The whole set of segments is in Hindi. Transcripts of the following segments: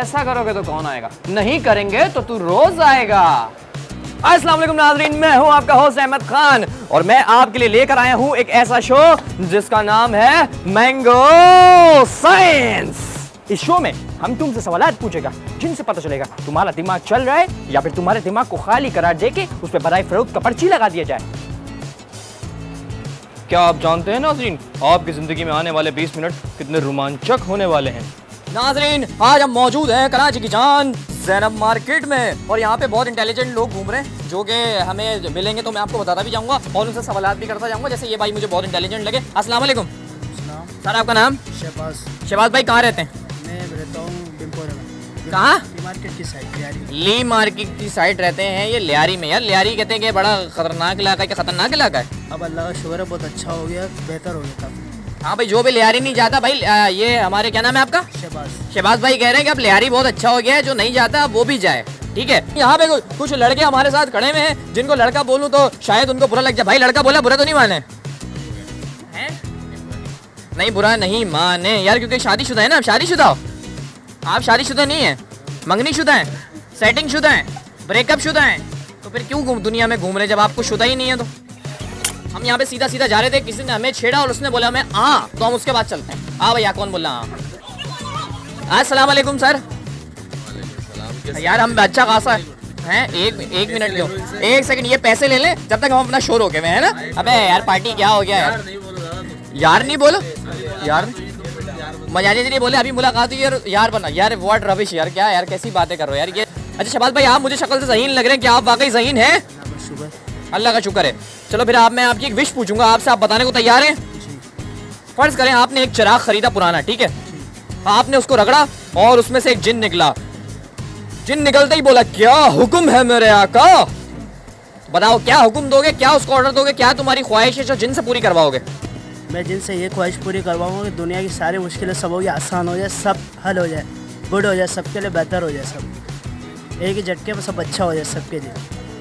ऐसा करोगे तो कौन आएगा, नहीं करेंगे तो तू रोज आएगा। अस्सलाम वालेकुम नाज़रीन, मैं हूं आपका होस्ट अहमद खान और मैं आपके लिए लेकर आया हूं एक ऐसा शो जिसका नाम है मैंगो साइंस। इस शो में हम तुमसे सवालात पूछेगा जिनसे पता चलेगा तुम्हारा दिमाग चल रहा है या फिर तुम्हारे दिमाग को खाली करार देके उस पर बराए फरोख्त का पर्ची लगा दिया जाए। क्या आप जानते हैं नाज़रीन, आपकी जिंदगी में आने वाले 20 मिनट कितने रोमांचक होने वाले हैं। नाज़रीन, आज हम मौजूद हैं कराची की जान ज़ैनब मार्केट में और यहाँ पे बहुत इंटेलिजेंट लोग घूम रहे हैं जो कि हमें मिलेंगे तो मैं आपको बताता भी जाऊँगा और उनसे सवालात भी करता जाऊँगा। जैसे ये भाई मुझे बहुत इंटेलिजेंट लगे। अस्सलाम वालेकुम सर, आपका नाम? शहबाज। शहबाज भाई कहाँ रहते हैं? मैं रहता हूँ कहाँ? मार्केट की साइड, ली मार्केट की साइड रहते हैं ये लियारी में। यार लियारी कहते हैं कि बड़ा खतरनाक इलाका है। क्या खतरनाक इलाका है? अब अल्लाह का शुक्र है बहुत अच्छा हो गया, बेहतर हो गया काफी। हाँ भाई, जो भी लियारी नहीं जाता भाई, ये हमारे क्या नाम है आपका? शहबाज। शहबाज भाई कह रहे हैं कि अब लियारी बहुत अच्छा हो गया है, जो नहीं जाता वो भी जाए। ठीक है, यहाँ पे कुछ लड़के हमारे साथ खड़े हुए हैं जिनको लड़का बोलूँ तो शायद उनको बुरा लग जाए। भाई लड़का बोला बुरा तो नहीं माने? नहीं बुरा नहीं माने यार, क्योंकि शादीशुदा है ना। आप शादीशुदा हो? आप शादीशुदा नहीं है, मंगनी शुदा है, सेटिंग शुदा है, ब्रेकअप शुदा है, तो फिर क्यों दुनिया में घूम रहे जब आपको शुदा ही नहीं है? तो हम यहाँ पे सीधा सीधा जा रहे थे, किसी ने हमें छेड़ा और उसने बोला हमें तो हम उसके बाद चलते हैं। भैया कौन बोल रहा? अस्सलाम वालेकुम सर। यार हम अच्छा खासा है, एक मिनट लो, एक सेकंड, ये पैसे ले लें जब तक हम अपना शो रोके हुए है ना। अबे यार पार्टी क्या हो गया यार? यार नहीं बोलो यार, मजाजी नहीं बोले, अभी मुलाकात हुई यार बना। यार व्हाट रबिश यार, क्या यार कैसी बातें कर रहे हो यार ये। अच्छा शहबाज भाई, आप मुझे शक्ल से ज़हीन लग रहे हैं, क्या आप वाकई ज़हीन हैं? अल्लाह का शुक्र है। चलो फिर मैं आपकी एक विश पूछूंगा आपसे, आप बताने को तैयार हैं? फर्ज करें आपने एक चिराग खरीदा पुराना, ठीक है, आपने उसको रगड़ा और उसमें से एक जिन निकला। जिन निकलते ही बोला क्या हुक्म है मेरे आका? बताओ क्या हुक्म दोगे, क्या उसको ऑर्डर दोगे, क्या तुम्हारी ख्वाहिश है जो जिन से पूरी करवाओगे? मैं जिनसे ये ख्वाहिश पूरी करवाऊंगा कि दुनिया की सारी मुश्किलें सब हो गई, आसान हो जाए, सब हल हो जाए, गुड हो जाए, सबके लिए बेहतर हो जाए, सब एक ही झटके में सब अच्छा हो जाए सबके लिए।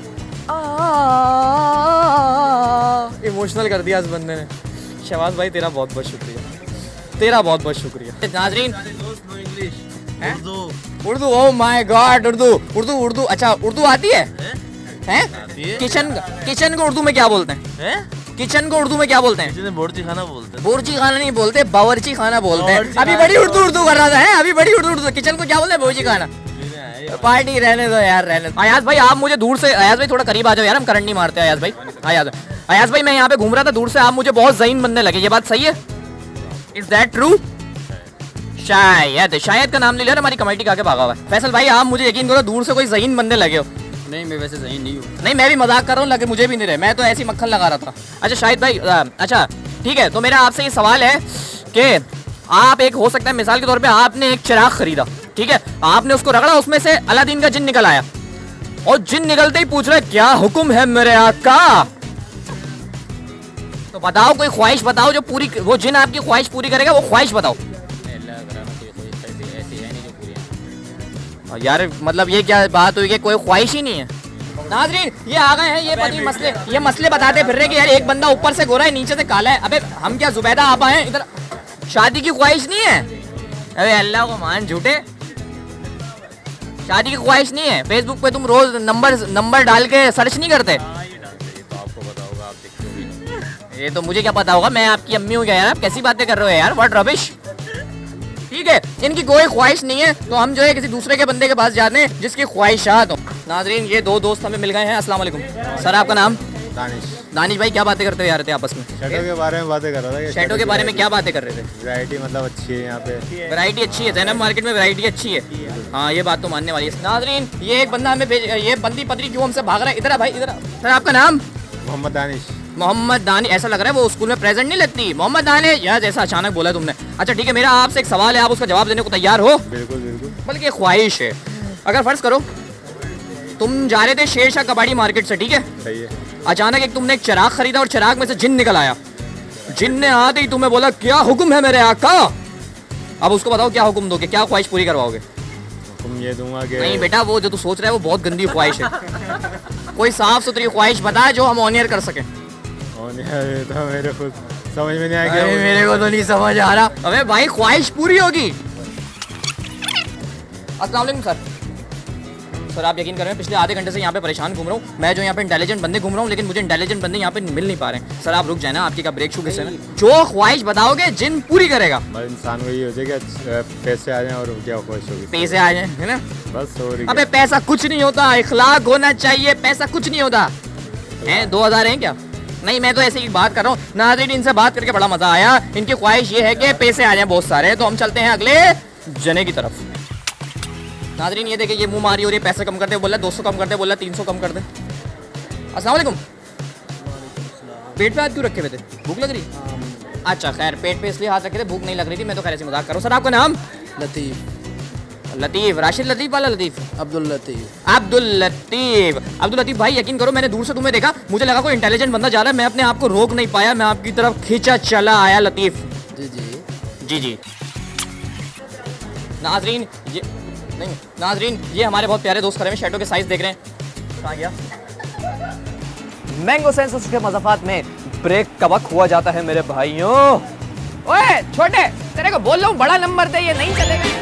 इमोशनल कर दिया इस बंदे ने। शहबाज भाई तेरा बहुत बहुत शुक्रिया, तेरा बहुत बहुत शुक्रिया। नाजरीन Urdu, oh my God, Urdu अच्छा उर्दू आती है? किचन को उर्दू में क्या बोलते हैं? किचन को उर्दू में क्या बोलते हैं? बोर्ची खाना बोलते हैं। बोर्ची खाना नहीं बोलते, बावर्ची खाना बोलते हैं। अभी बड़ी उर्दू कर रहा था है, अभी बड़ी उर्दू। किचन को क्या बोलते हैं? बावर्ची खाना। पार्टी रहने दो यार, रहने दो। अयाज भाई आप मुझे दूर से, अयाज भाई थोड़ा करीब आ जाओ यार, हम करंट नहीं मारते। अयाज भाई, अयाज भाई मैं यहाँ पे घूम रहा था दूर से, आप मुझे बहुत ज़हीन बनने लगे, ये बात सही है? Is that true? शायद का नाम ले लिया, हमारी कमेटी का आगे भागा हुआ है। फैसल भाई आप मुझे यकीन करो दूर से कोई ज़हीन बनने लगे हो। नहीं मैं वैसे ज़हीन नहीं हूँ। नहीं मैं भी मजाक कर रहा हूँ, लगे मुझे भी नहीं रहे, मैं तो ऐसी मक्खन लगा रहा था। अच्छा शाहिद भाई, अच्छा ठीक है, तो मेरा आपसे ये सवाल है कि आप एक हो सकता है मिसाल के तौर पे आपने एक चिराग खरीदा, ठीक है, आपने उसको रगड़ा, उसमें से अलादीन का जिन निकल आया और जिन निकलते ही पूछ रहा है क्या हुक्म है मेरे आका? तो बताओ कोई ख्वाहिश बताओ जो पूरी, वो जिन आपकी ख्वाहिश पूरी करेगा, वो ख्वाहिश बताओ यार। मतलब ये क्या बात हुई कि कोई ख्वाहिश ही नहीं है? नाज़रीन ये आ गए हैं, ये मसले बताते फिर रहे कि यार एक बंदा ऊपर से गोरा है नीचे से काला है। अबे हम क्या जुबैदा आप आए इधर, शादी की ख्वाहिश नहीं है? अबे अल्लाह को मान झूठे, शादी की ख्वाहिश नहीं है। फेसबुक पे तुम रोज नंबर डाल के सर्च नहीं करते? तो आपको पता होगा, आप देखते हो। ये तो मुझे क्या पता होगा, मैं आपकी अम्मी हूँ क्या यार? आप कैसी बातें कर रहे हो यार, व्हाट रबिश। ठीक है, इनकी कोई ख्वाहिश नहीं है तो हम जो है किसी दूसरे के बंदे के पास जाते हैं जिसकी ख्वाहिशात हो। नाजरीन ये दो दोस्त हमें मिल गए हैं। अस्सलाम वालेकुम सर, आपका नाम? दानिश भाई क्या बातें करते हो यार थे आपस में? शर्टों के बारे में बातें कर रहा था। शर्टों के बारे में क्या बातें कर रहे थे? वैरायटी मतलब अच्छी है यहाँ पे, वैरायटी अच्छी है, ज़ैनब मार्केट में वैरायटी अच्छी है। हाँ ये बात तो मानने वाली है। नाजरीन ये एक बंदा हमें ये बंदी पत्री क्यों हमसे भाग रहा है? इधर भाई इधर। सर आपका नाम? मोहम्मद दानिश। मोहम्मद दानिश, ऐसा लग रहा है वो स्कूल में प्रेजेंट नहीं लगती। मोहम्मद दानिश यार, जैसा अचानक बोला तुमने। अच्छा ठीक है, मेरा आपसे एक सवाल है, आप उसका जवाब देने को तैयार हो? बिल्कुल बिल्कुल। बल्कि ख्वाहिश है, अगर फर्ज करो तुम जा रहे थे शेरशाह कबाड़ी मार्केट से, ठीक है, सही है, अचानक एक तुमने एक चिराग खरीदा और चिराग में से जिन निकल आया। जिन ने आते ही तुम्हें बोला क्या हुक्म है मेरे आका? अब उसको बताओ क्या हुक्म दोगे, क्या ख्वाहिश पूरी करवाओगे? हुक्म ये दूंगा कि नहीं बेटा, वो जो तू सोच रहा है वो बहुत गंदी ख्वाहिश है। कोई साफ सुथरी ख्वाहिश बता जो हम ऑनियर कर सकें। ऑनियर तो मेरे खुद समझ में नहीं आया। मेरे को तो नहीं समझ आ रहा। अबे भाई ख्वाहिश पूरी होगी। अस्सलाम वालेकुम सर। सर आप यकीन करें पिछले आधे घंटे से यहाँ पे परेशान घूम रहा हूँ मैं, जो यहाँ पे इंटेलिजेंट बंदे घूम रहा हूँ, लेकिन मुझे इंटेलिजेंट बंदे यहाँ पे मिल नहीं पा रहे हैं। सर आप रुक जाए ना, आपकी का ब्रेक शू किससे में जो ख्वाहिश बताओगे जिन पूरी करेगा। बस इंसान को ये हो जाए कि पैसे आ जाएं और क्या खुश होगी, पैसे आ जाए, है ना। बस और अबे पैसा कुछ नहीं होता, इखलाक होना चाहिए, पैसा कुछ नहीं होता है। 2000 है क्या? नहीं मैं तो ऐसे ही बात कर रहा हूँ। नाज़रीन इनसे बात करके बड़ा मजा आया। इनकी ख्वाहिश ये है कि पैसे आ जाए बहुत सारे। तो हम चलते हैं अगले जने की तरफ। नाज़रीन ये देखिए, ये मुंह मारी और ये पैसे कम कर दे बोला, 200 कम कर दे बोला, 300 कम कर दे। अस्सलाम वालेकुम। पेट पे हाथ क्यों रखे हुए थे? भूख लग रही? अच्छा खैर, पेट पे इसलिए हाथ रखे थे, भूख नहीं लग रही थी। मैं तो खैर ऐसे मजाक कर रहा हूँ। सर आपका नाम? लतीफ़। लतीफ़, राशिद लतीफ़ वाला लतीफ़? अब्दुल लतीफ़। अब्दुल लतीफ़। अब्दुल लतीफ़ भाई यकीन करो मैंने दूर से तुम्हें देखा, मुझे लगा कोई इंटेलिजेंट बंदा जा रहा है, मैं अपने आप को रोक नहीं पाया, मैं आपकी तरफ खींचा चला आया। लतीफ़ जी जी जी जी। नाज़रीन ये नहीं, नाज़रीन ये हमारे बहुत प्यारे दोस्त खड़े हैं, शर्टों के साइज देख रहे हैं। कहाँ गया? मैंगो सेंस के मज़ाफ़ात में ब्रेक का वक्त हुआ जाता है मेरे भाइयों। ओए छोटे, तेरे को बोल रहा हूँ बड़ा नंबर दे, ये नहीं चलेगा।